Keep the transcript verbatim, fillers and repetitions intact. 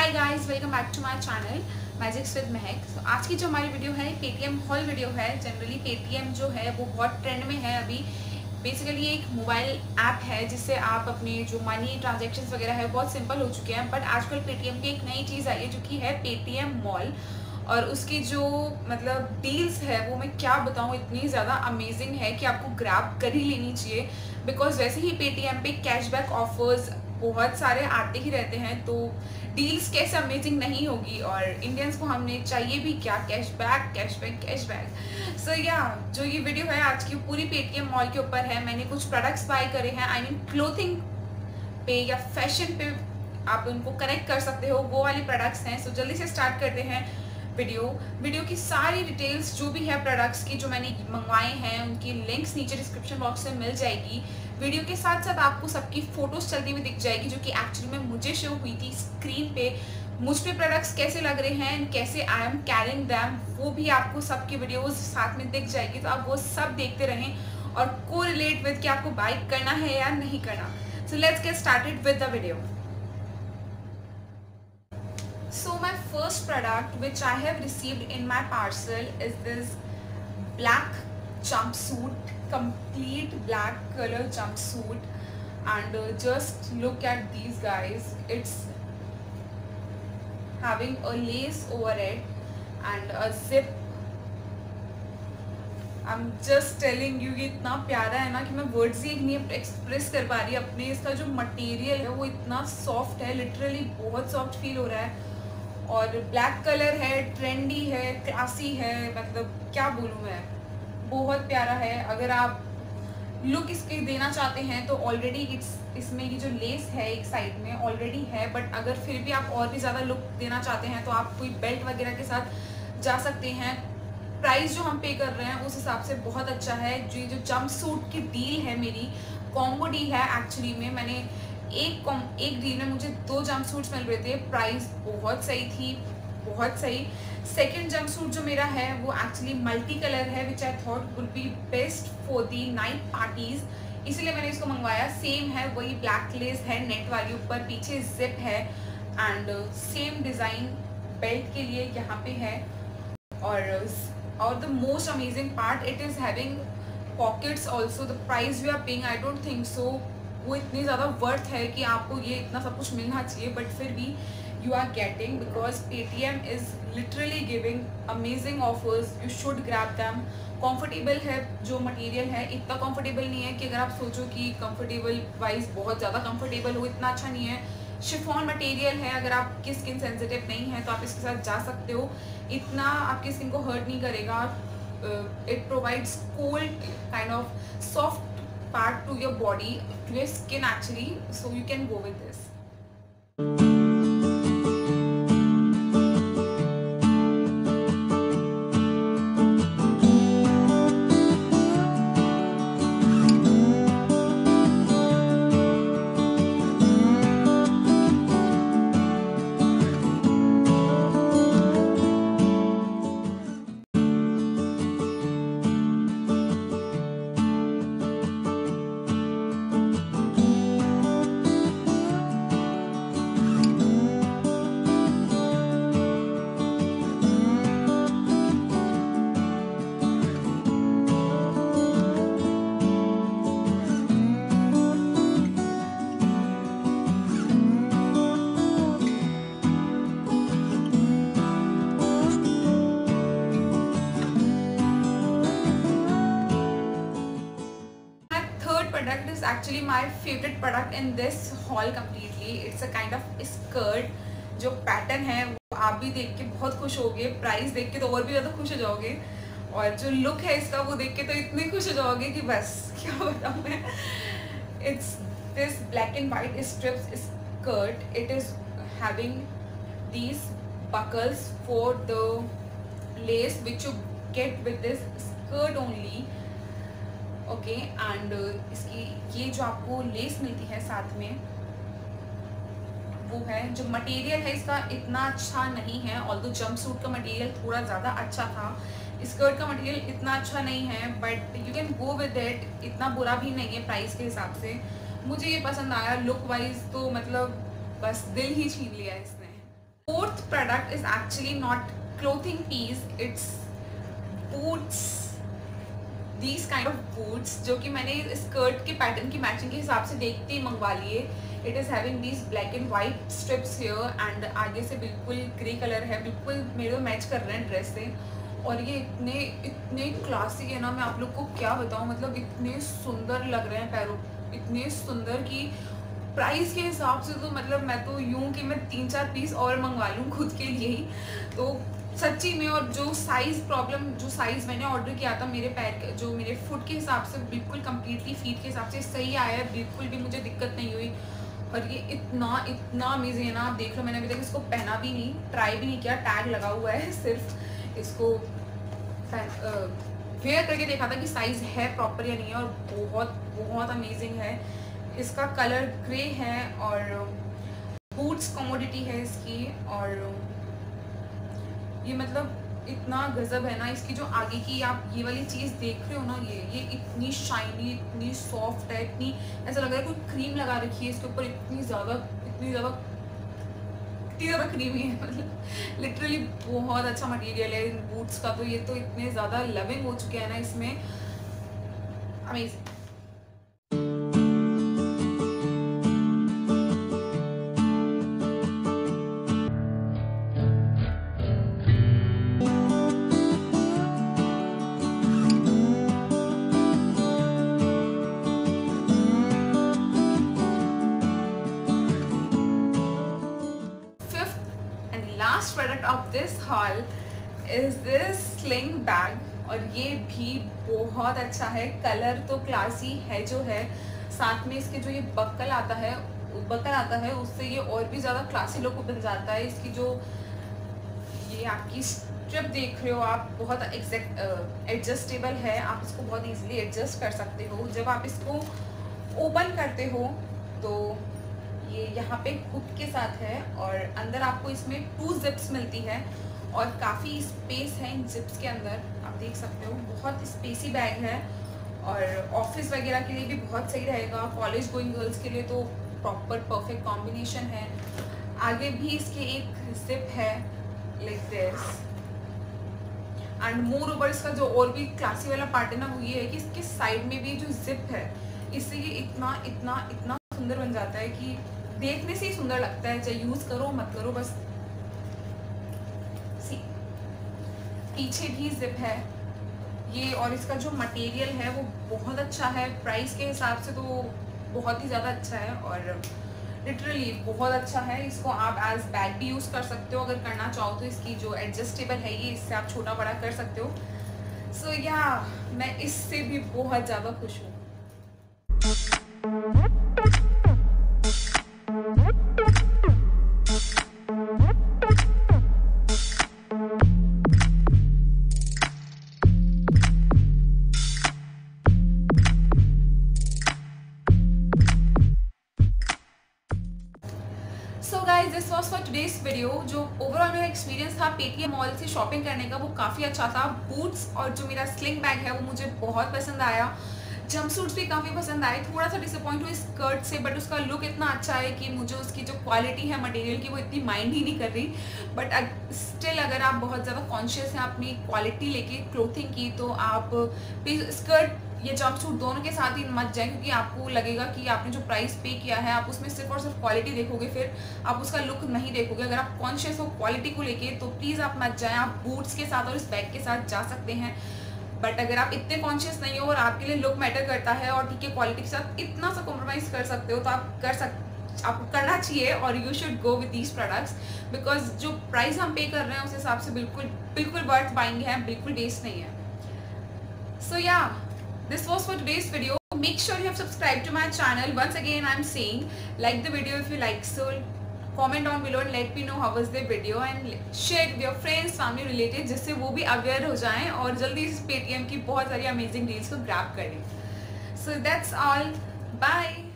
Hi guys, welcome back to my channel magics with Mahak. तो आज की जो हमारी वीडियो है पेटीएम हॉल वीडियो है। जनरली पेटीएम जो है वो बहुत ट्रेंड में है अभी। बेसिकली एक मोबाइल ऐप है जिससे आप अपने जो मनी ट्रांजैक्शंस वगैरह है बहुत सिंपल हो चुके हैं। बट आजकल पेटीएम की एक नई चीज़ आई है जो कि है पेटीएम मॉल, और उसकी जो मतलब डील्स है वो मैं क्या बताऊँ, इतनी ज़्यादा अमेजिंग है कि आपको ग्रैब कर ही लेनी चाहिए। बिकॉज वैसे ही पेटीएम पे कैशबैक ऑफर्स बहुत सारे आते ही रहते हैं, तो डील्स कैसे अमेजिंग नहीं होगी। और इंडियंस को हमने चाहिए भी क्या, कैशबैक कैशबैक कैशबैक। सो या जो ये वीडियो है आज की पूरी पेटीएम मॉल के ऊपर है। मैंने कुछ प्रोडक्ट्स बाय करे हैं, आई मीन क्लोथिंग पे या फैशन पे आप उनको कनेक्ट कर सकते हो, वो वाली प्रोडक्ट्स हैं। सो so, जल्दी से स्टार्ट करते हैं वीडियो वीडियो की सारी डिटेल्स जो भी है प्रोडक्ट्स की जो मैंने मंगवाए हैं उनकी लिंक्स नीचे डिस्क्रिप्शन बॉक्स में मिल जाएगी। वीडियो के साथ साथ आपको सबकी फोटोज चलती हुई दिख जाएगी जो कि एक्चुअली में मुझे शो हुई थी स्क्रीन पे। मुझ पे प्रोडक्ट्स कैसे लग रहे हैं, कैसे आई एम कैरिंग दैम, वो भी आपको सबकी वीडियोज साथ में दिख जाएगी। तो आप वो सब देखते रहें और को रिलेट विद कि आपको बाय करना है या नहीं करना। So let's get started with the video. So my first product which I have received in my parcel is this black jumpsuit, complete black color jumpsuit, and uh, just look at these guys. It's having a lace over it and a zip. I'm just telling you, ये इतना प्यारा है ना कि मैं words ही नहीं express कर पा रही अपने। इसका जो मटेरियल है वो इतना सॉफ्ट है, लिटरली बहुत सॉफ्ट फील हो रहा है। और ब्लैक कलर है, ट्रेंडी है, क्लासी है, मतलब क्या बोलूँ मैं, बहुत प्यारा है। अगर आप लुक इसके देना चाहते हैं तो ऑलरेडी इट्स इसमें ये जो लेस है एक साइड में ऑलरेडी है, बट अगर फिर भी आप और भी ज़्यादा लुक देना चाहते हैं तो आप कोई बेल्ट वगैरह के साथ जा सकते हैं। प्राइस जो हम पे कर रहे हैं उस हिसाब से बहुत अच्छा है। जो जो जंप सूट की डील है मेरी कॉम्बो डील है एक्चुअली में। मैंने एक कॉम एक डील में मुझे दो जंप सूट्स मिल रहे थे, प्राइस बहुत सही थी, बहुत सही। सेकंड जंप सूट जो मेरा है वो एक्चुअली मल्टी कलर है which I thought would be best for the night parties, इसलिए मैंने इसको मंगवाया। सेम है, वही ब्लैक लेस है नेट वाली, ऊपर पीछे जिप है एंड सेम डिज़ाइन बेल्ट के लिए यहाँ पे है। और और the most amazing part, it is having pockets also. The price we are paying, I don't think so वो इतनी ज़्यादा वर्थ है कि आपको ये इतना सब कुछ मिलना चाहिए, बट फिर भी you are getting, because Paytm is literally giving amazing offers. You should grab them. Comfortable है जो मटेरियल है, इतना कंफर्टेबल नहीं है कि अगर आप सोचो कि कंफर्टेबल वाइज बहुत ज़्यादा कंफर्टेबल हो, इतना अच्छा नहीं है। शिफॉन मटेरियल है, अगर आपकी स्किन सेंसिटिव नहीं है तो आप इसके साथ जा सकते हो, इतना आपकी स्किन को हर्ट नहीं करेगा। It provides cold kind of soft part to your body, to your skin actually, so you can go with this. Product is actually my favorite product in this haul completely. It's a kind of skirt, जो pattern है वो आप भी देख के बहुत खुश होगे, प्राइस देख के तो और भी ज़्यादा खुश हो जाओगे, और जो लुक है इसका वो देख के तो इतने खुश हो जाओगे कि बस क्या बताऊँ मैं। It's this black and white strips skirt. It is having these buckles for the lace which you get with this skirt only. Okay okay, and इसकी ये जो आपको लेस मिलती है साथ में वो है, जो मटेरियल है इसका इतना अच्छा नहीं है। ऑल्दो जंप सूट का मटेरियल थोड़ा ज़्यादा अच्छा था, स्कर्ट का मटेरियल इतना अच्छा नहीं है, but you can go with it, इतना बुरा भी नहीं है प्राइस के हिसाब से। मुझे ये पसंद आया, लुक वाइज तो मतलब बस दिल ही छीन लिया इसने। Fourth product is actually not clothing piece, it's boots, these kind of boots, जो कि मैंने स्कर्ट के पैटर्न की मैचिंग के हिसाब से देखते ही मंगवा लिए। It is having these black and white stripes here and आगे से बिल्कुल ग्रे कलर है, बिल्कुल मेरे को मैच कर रहे हैं ड्रेस से। और ये इतने इतने क्लासिक है ना, मैं आप लोग को क्या बताऊँ, मतलब इतने सुंदर लग रहे हैं पैरों, इतने सुंदर कि प्राइस के हिसाब से तो मतलब मैं तो यूँ कि मैं तीन चार पीस और मंगवा लूँ खुद के लिए ही, तो सच्ची में। और जो साइज़ प्रॉब्लम, जो साइज़ मैंने ऑर्डर किया था मेरे पैर, जो मेरे फुट के हिसाब से बिल्कुल कम्प्लीटली फीट के हिसाब से सही आया है, बिल्कुल भी मुझे दिक्कत नहीं हुई। और ये इतना इतना अमेजिंग है ना, आप देख लो, मैंने अभी तक इसको पहना भी नहीं, ट्राई भी नहीं किया, टैग लगा हुआ है, सिर्फ इसको वेयर करके देखा था कि साइज़ है प्रॉपर या नहीं है, और बहुत बहुत अमेजिंग है। इसका कलर ग्रे है और बूट्स कमोडिटी है इसकी, और ये मतलब इतना गजब है ना। इसकी जो आगे की आप ये वाली चीज़ देख रहे हो ना, ये ये इतनी शाइनी, इतनी सॉफ्ट है, इतनी ऐसा लग रहा है कोई क्रीम लगा रखी है इसके ऊपर, इतनी ज़्यादा इतनी ज़्यादा इतनी ज़्यादा क्रीमी है, मतलब लिटरली बहुत अच्छा मटेरियल है इन बूट्स का। तो ये तो इतने ज़्यादा लविंग हो चुके हैं ना इसमें, amazing. Last product of this haul is this sling bag, और ये भी बहुत अच्छा है। कलर तो क्लासी है जो है, साथ में इसके जो ये बक्कल आता है बक्कल आता है उससे ये और भी ज़्यादा क्लासी लुक बन जाता है। इसकी जो ये आपकी स्ट्रिप देख रहे हो आप, बहुत एग्जैक्ट एडजस्टेबल है, आप इसको बहुत इजीली एडजस्ट कर सकते हो। जब आप इसको ओपन करते हो तो ये यहाँ पे हुक के साथ है, और अंदर आपको इसमें टू जिप्स मिलती है, और काफ़ी स्पेस है इन जिप्स के अंदर, आप देख सकते हो। बहुत स्पेसी बैग है, और ऑफिस वगैरह के लिए भी बहुत सही रहेगा, कॉलेज गोइंग गर्ल्स के लिए तो प्रॉपर परफेक्ट कॉम्बिनेशन है। आगे भी इसके एक जिप है like this, and moreover इसका जो और भी क्लासी वाला पार्ट है ना, वो ये है कि इसके साइड में भी जो जिप है, इससे ये इतना इतना इतना सुंदर बन जाता है कि देखने से ही सुंदर लगता है, चाहे यूज करो मत करो, बस। सी पीछे भी जिप है ये, और इसका जो मटेरियल है वो बहुत अच्छा है, प्राइस के हिसाब से तो बहुत ही ज़्यादा अच्छा है, और लिटरली बहुत अच्छा है। इसको आप एज बैग भी यूज़ कर सकते हो, अगर करना चाहो तो। इसकी जो एडजस्टेबल है ये, इससे आप छोटा बड़ा कर सकते हो। सो so, या yeah, मैं इससे भी बहुत ज़्यादा खुश हूँ। So guys, this was for today's video. जो ओवरऑल मेरा एक्सपीरियंस था पेटीएम मॉल से शॉपिंग करने का, वो काफ़ी अच्छा था। बूट्स और जो मेरा स्लिंग बैग है वो मुझे बहुत पसंद आया, जंपसूट्स भी काफ़ी पसंद आए। थोड़ा सा डिसअपॉइंट हुई स्कर्ट से, बट उसका लुक इतना अच्छा है कि मुझे उसकी जो क्वालिटी है मटेरियल की वो इतनी माइंड ही नहीं कर रही। बट स्टिल अगर आप बहुत ज़्यादा कॉन्शियस हैं अपनी क्वालिटी लेके क्लोथिंग की, तो आप स्कर्ट ये जंपसूट दोनों के साथ ही मत जाए, क्योंकि आपको लगेगा कि आपने जो प्राइस पे किया है आप उसमें सिर्फ और सिर्फ क्वालिटी देखोगे, फिर आप उसका लुक नहीं देखोगे। अगर आप कॉन्शियस हो क्वालिटी को लेके तो प्लीज़ आप मत जाएं। आप बूट्स के साथ और इस बैग के साथ जा सकते हैं, बट अगर आप इतने कॉन्शियस नहीं हो और आपके लिए लुक मैटर करता है और ठीक है क्वालिटी के साथ इतना सा कॉम्प्रोमाइज़ कर सकते हो, तो आप कर सकते आपको करना चाहिए, और you should go with these products, because जो प्राइस हम पे कर रहे हैं उस हिसाब से बिल्कुल बिल्कुल वर्थ बाइंग है, बिल्कुल वेस्ट नहीं है। सो या this was for today's video. Make sure you have subscribed to my channel. Once again I'm saying, like the video if you like, so comment down below and let me know how was the video, and share with your friends, family, relatives, जिससे वो भी aware हो जाएं और जल्दी इस Paytm की बहुत सारी अमेजिंग डील्स को ग्रैब करें। So that's all. Bye.